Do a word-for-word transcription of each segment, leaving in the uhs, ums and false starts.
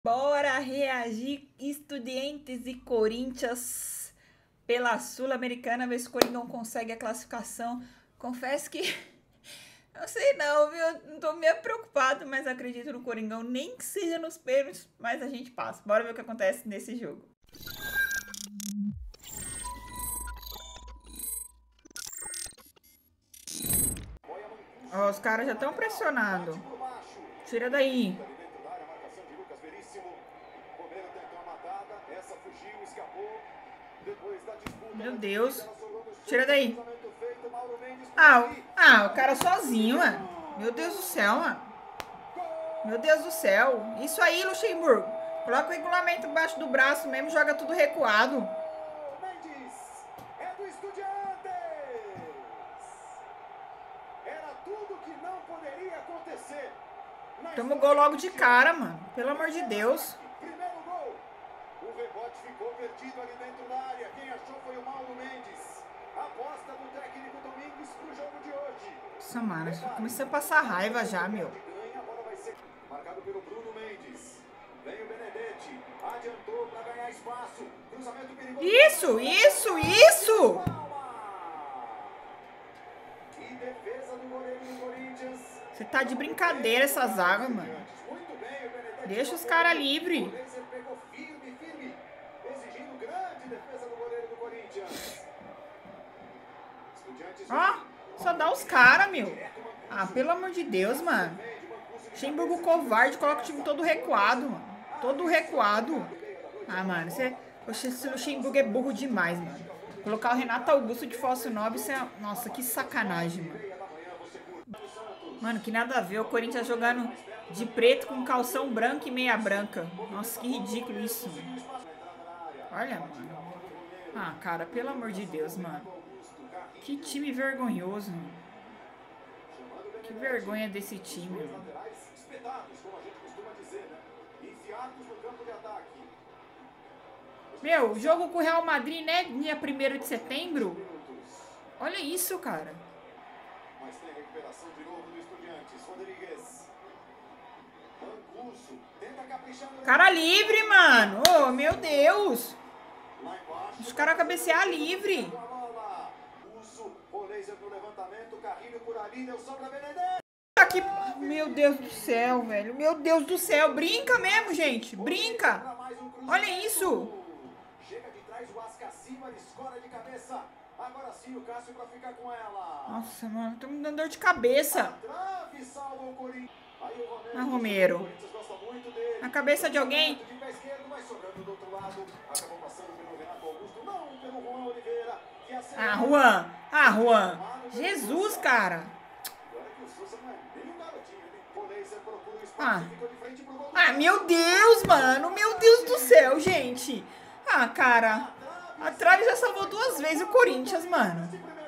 Bora reagir Estudiantes e Corinthians pela Sul-Americana, ver se o Coringão consegue a classificação. Confesso que não sei não, viu? Não tô meio preocupado, mas acredito no Coringão, nem que seja nos pênaltis, mas a gente passa. Bora ver o que acontece nesse jogo. Ó, os caras já estão pressionando. Tira daí. Meu Deus. Tira daí. Ah, ah, o cara sozinho, mano. Meu Deus do céu, mano. Meu Deus do céu. Isso aí, Luxemburgo. Coloca o regulamento embaixo do braço mesmo, joga tudo recuado. Toma o gol logo de cara, mano. Pelo amor de Deus. Primeiro gol. O rebote ficou perdido ali dentro da área. Quem achou foi o Mauro Mendes. Aposta do técnico Domingues pro jogo de hoje. Nossa, mano, comecei a passar raiva já, meu. A bola vai ser marcado pelo Bruno Mendes. Vem o Benedetti. Adiantou para ganhar espaço. Cruzamento perigoso. Isso, isso, isso! Que defesa do goleiro do Corinthians. Você tá de brincadeira essa zaga, mano. Deixa os caras livres. Ó, só dá os caras, meu. Ah, pelo amor de Deus, mano. Luxemburgo covarde, coloca o time todo recuado, mano. Todo recuado. Ah, mano, você, esse Luxemburgo é burro demais, mano. Colocar o Renato Augusto de falso nove, isso é... Nossa, que sacanagem, mano. Mano, que nada a ver. O Corinthians jogando de preto com calção branco e meia branca. Nossa, que ridículo isso, mano. Olha, mano. Ah, cara, pelo amor de Deus, mano. Que time vergonhoso, mano. Que vergonha desse time, mano. Meu, jogo com o Real Madrid, né? Dia primeiro de setembro. Olha isso, cara. Mas tem recuperação de novo do Estudiantes. Rodrigues. Mancuso. Tenta caprichar no... Cara livre, mano. Oh, meu Deus. Os caras cabecear livre. Aqui. Meu Deus do céu, velho. Meu Deus do céu. Brinca mesmo, gente. Brinca. Olha isso. Chega de trás o Asca acima, ele escora de cabeça. Agora sim o Cássio pra ficar com ela. Nossa, mano, tô me dando dor de cabeça. Ah, Romero. Na cabeça de alguém. Ah, Juan. Ah, Juan. Jesus, cara. Ah. Ah, meu Deus, mano. Meu Deus do céu, gente. Ah, cara. A trave já salvou duas vezes o Corinthians, mano.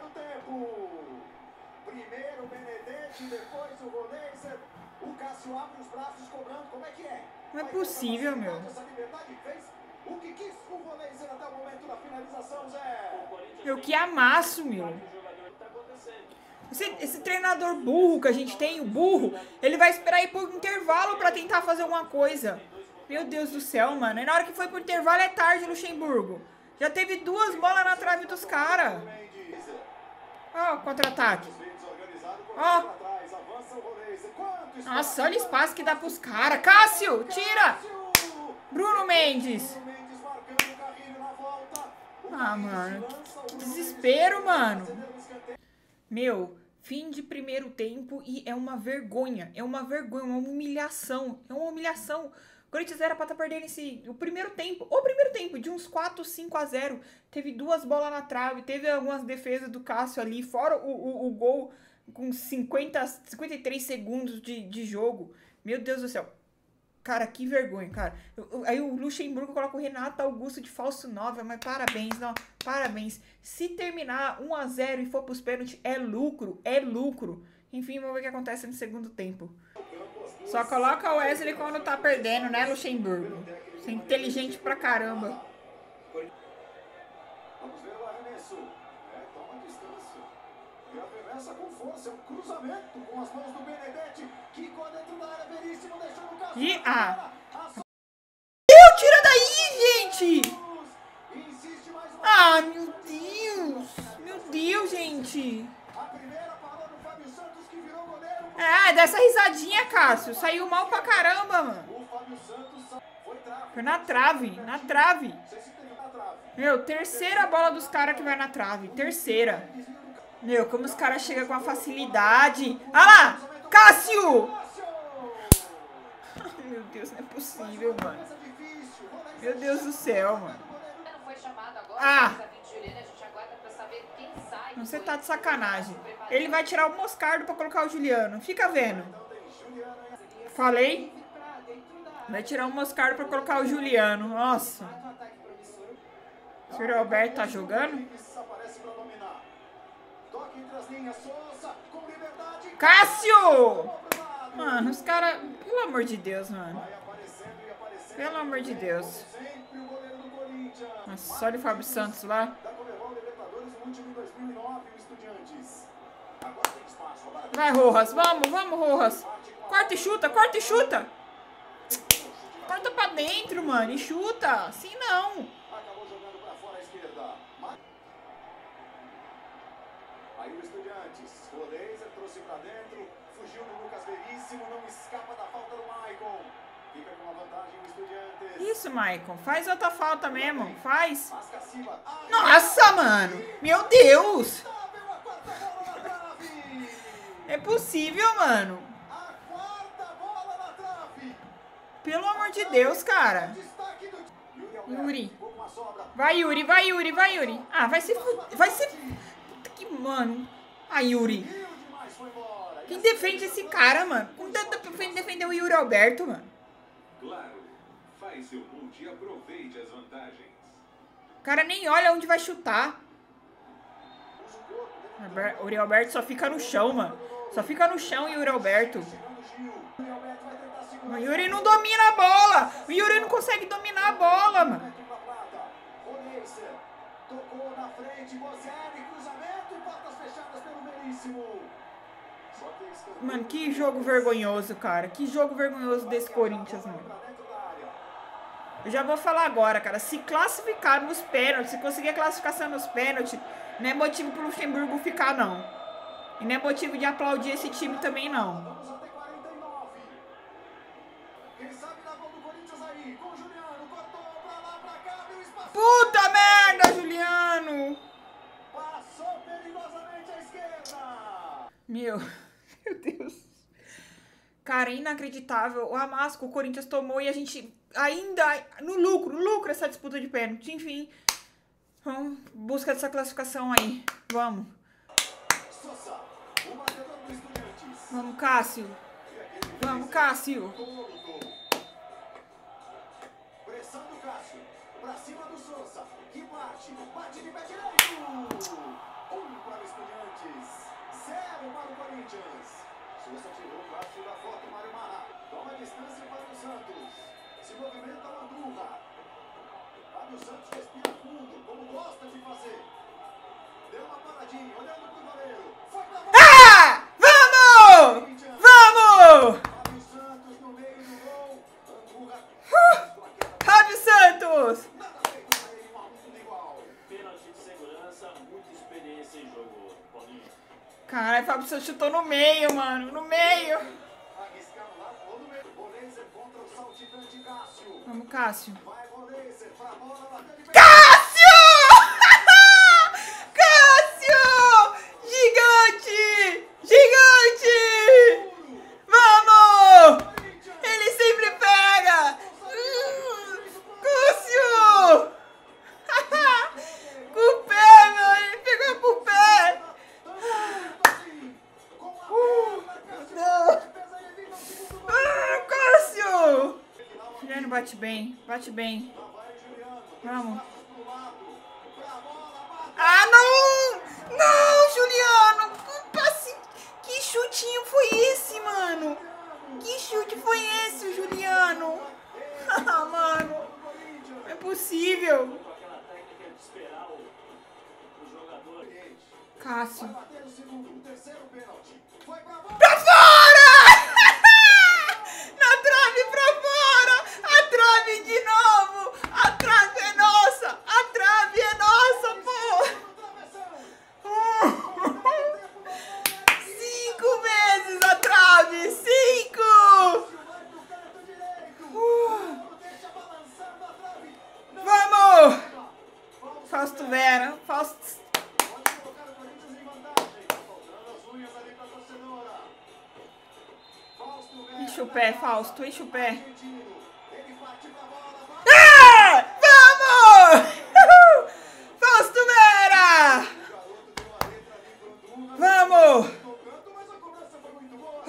Primeiro o Benedetti, depois o Roleiser. O Cássio abre os braços cobrando. Como é que é? Não é possível, meu. O que quis o Roleiser até o momento da finalização, Zé? Meu, que amasso, meu. Esse, esse treinador burro que a gente tem, o burro, ele vai esperar ir por intervalo pra tentar fazer alguma coisa. Meu Deus do céu, mano. E na hora que foi pro intervalo é tarde, Luxemburgo. Já teve duas bolas na trave dos caras. Ó, o contra-ataque. Ó. Nossa, olha o espaço que dá pros caras. Cássio, tira. Bruno Mendes. Ah, mano. Que desespero, mano. Meu, fim de primeiro tempo e é uma vergonha. É uma vergonha, uma humilhação. É uma humilhação. O Corinthians era pra estar perdendo esse, o primeiro tempo. O primeiro tempo, de uns quatro, cinco a zero. Teve duas bolas na trave. Teve algumas defesas do Cássio ali. Fora o, o, o gol com cinquenta, cinquenta e três segundos de, de jogo. Meu Deus do céu. Cara, que vergonha, cara. Aí o Luxemburgo coloca o Renato Augusto de falso nove, mas parabéns, não, parabéns. Se terminar um a zero e for pros pênaltis, é lucro, é lucro. Enfim, vamos ver o que acontece no segundo tempo. Só coloca o Wesley quando tá perdendo, né, Luxemburgo? Você é inteligente pra caramba. Vamos ver o arremesso. É, toma distância. E arremessa com força, é um cruzamento com as mãos do Benedetti. Quicou dentro da área, Veríssimo deixou no Cássio. E, ah, pênalti. É, dessa risadinha, Cássio. Saiu mal pra caramba, mano. Foi na trave, na trave. Meu, terceira bola dos caras que vai na trave. Terceira. Meu, como os caras chegam com a facilidade. Ah lá! Cássio! Meu Deus, não é possível, mano. Meu Deus do céu, mano. Ah! Você tá de sacanagem. Ele vai tirar o Moscardo pra colocar o Juliano. Fica vendo. Falei? Vai tirar o Moscardo pra colocar o Juliano. Nossa. O senhor Alberto tá jogando? Cássio! Mano, os caras... Pelo amor de Deus, mano. Pelo amor de Deus. Nossa, olha o Fábio Santos lá. Vai, Rojas. Vamos, vamos, Rojas. Corta e chuta, corta e chuta. Corta pra dentro, mano. E chuta. Assim não. Aí o Estudiantes. O Laser trouxe pra dentro. Fugiu do Lucas Veríssimo. Não escapa da falta do Maicon. Fica com a vantagem o Estudiantes. Isso, Maicon. Faz outra falta mesmo. Faz. Nossa, mano. Meu Deus. É possível, mano. Pelo amor de Deus, cara. Yuri. Vai, Yuri. Vai, Yuri. Vai, Yuri. Ah, vai ser... Vai ser... Puta que... Mano. Ah, Yuri. Quem defende esse cara, mano? Como dá pra defender o Yuri Alberto, mano? Claro. Faz seu ponte e aproveite as vantagens. O cara nem olha onde vai chutar. O Yuri Alberto só fica no chão, mano. Só fica no chão, Yuri Alberto. O Yuri não domina a bola. O Yuri não consegue dominar a bola, mano. Mano, que jogo vergonhoso, cara. Que jogo vergonhoso desse Corinthians, mano. Eu já vou falar agora, cara. Se classificar nos pênaltis, se conseguir a classificação nos pênaltis, não é motivo pro Luxemburgo ficar, não. E não é motivo de aplaudir esse time também, não. Puta merda, Juliano! Meu, meu Deus. Cara, inacreditável. O amasso que o Corinthians tomou e a gente ainda no lucro, lucro essa disputa de pênalti. Enfim, vamos buscar essa classificação aí. Vamos. Vamos, Cássio. Vamos, Cássio. Pressão do Cássio. Pra cima do Sousa. Que bate. Bate de pé direito. Um para o Estudiantes. Zero para o Corinthians. Sousa tirou o Cássio da foto. Mário Marra. Toma distância para o Santos. Se movimenta o Andurra. Fábio Santos respira fundo, como gosta de fazer. Deu uma paradinha, olhando pro goleiro. Foi pra bola. Ah! Vamos! Vamos! Fábio Santos no meio do gol. Andurra. Uh! Fábio Santos! Nada feito pra ele, um a um igual. Pênalti de segurança, muita experiência em jogo, Paulinho. Caralho, Fábio Santos chutou no meio, mano. No meio. Arriscando lá, ou no meio. O laser contra o saltitante Cássio. Vamos, Cássio. Vai o laser pra bola, bateu de pé. Cássio! Cássio! Gigante! Gigante! Vamos! Ele sempre pega! Hum, Cássio! Com o pé, meu! Ele pegou com o pé! Uh, não! Ah, Cássio! Juliano bate bem, bate bem. Vamos. Ah, não! Não, Juliano! Passe... Que chutinho foi esse, mano? Que chute foi esse, Juliano? Ah, mano. Não é possível. Cássio. Pra fora! Na trave, pra fora! A trave de novo! A trave é nossa! A trave é nossa, pô! Fausto Vera. Fausto... Pode colocar o Corinthians em vantagem. Faltando as unhas ali pra torcedora. Fausto Vera. Enche o pé, Fausto. Enche o pé. Ele parte pra bola. Ah! Vamos! Fausto Vera! Vamos! Mas a cobrança foi muito boa.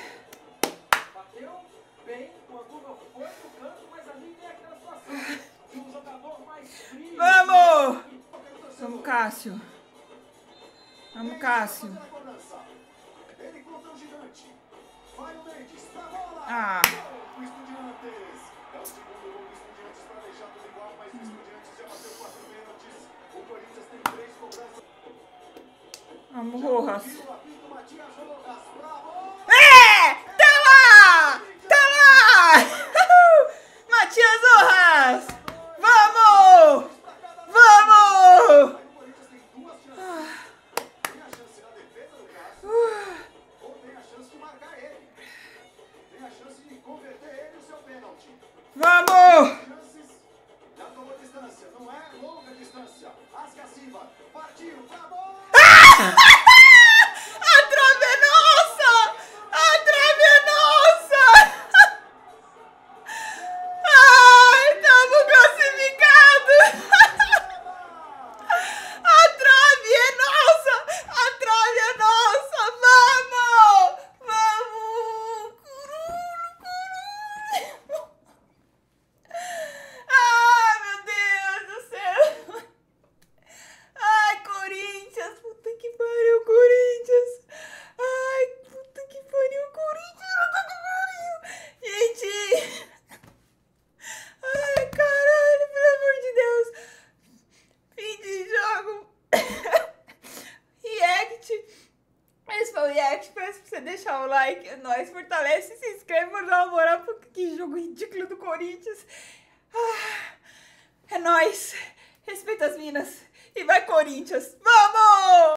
Bateu bem, quando não foi no canto, mas ali tem aquela situação de um jogador mais frio. Vamos! Vamos, Cássio. Vamos, Cássio. Ele contra o gigante. Vai o Mendes pra bola. Ah. Gol do Estudiantes. É o segundo gol do Estudiantes pra deixar tudo igual, mas o Estudiantes já bateu quatro pênaltis. O Corinthians tem três cobranças. Vamos, Rojas. Viu o apito Matias Rojas pra bola. É! Tá lá! Tá lá! Matias Rojas! Vamos! Vamos! O Corinthians tem duas chances. Tem a chance na defesa do Cássio. Ou tem a chance de marcar ele. Tem a chance de converter ele no seu pênalti. Vamos! Chances. Já tomou distância. Não é longa distância. Asca Silva. Partiu pra bola. A trave é nossa! A trave é nossa! Ai, estamos classificados! A trave é nossa! A trave é nossa! Vamos! Vamos! Cururu, cururu! Ai, meu Deus do céu! Ai, Corinthians! Puta que pariu, Corinthians! Ai, puta que pariu, Corinthians! Puta que pariu! Gente! Ai, caralho, pelo amor de Deus! Fim de jogo! React! Esse foi o React. Peço pra você deixar o like. É nóis, fortalece e se inscreve pra dar uma moral. Porque que jogo ridículo do Corinthians! Ah, é nóis! Respeita as minas! E vai, Corinthians! Vamos!